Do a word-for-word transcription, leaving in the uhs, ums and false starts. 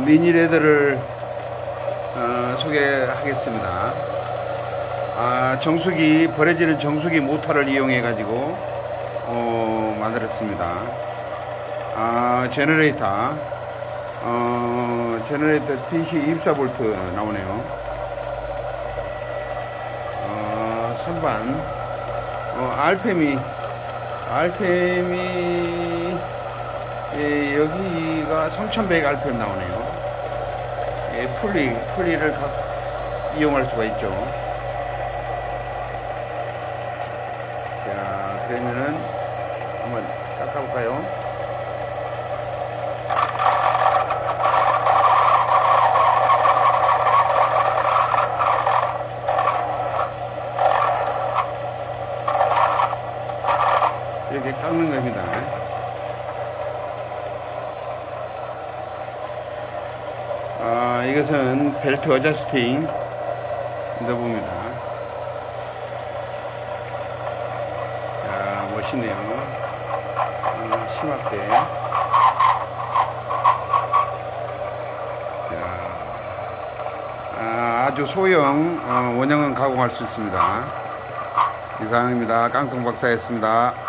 미니레더를 어, 소개하겠습니다. 아, 정수기, 버려지는 정수기 모터를 이용해 가지고 어, 만들었습니다. 아, 제너레이터 어, 제너레이터 디씨 이십사 볼트 나오네요. 어, 선반 어, 알페미 알페미 예, 여기가 삼천백 알피엠 나오네요. 예, 풀리, 풀리를 각 이용할 수가 있죠. 자, 그러면은 한번 닦아볼까요? 이렇게 깎는 겁니다. 아, 이것은 벨트 어저스팅 넣어봅니다. 자, 멋있네요. 음, 심하게. 자, 아, 아주 소형 어, 원형은 가공할 수 있습니다. 이상입니다. 깡통 박사였습니다.